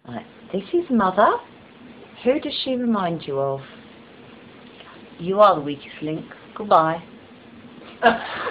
Right. This is Mother. Who does she remind you of? You are the weakest link. Goodbye.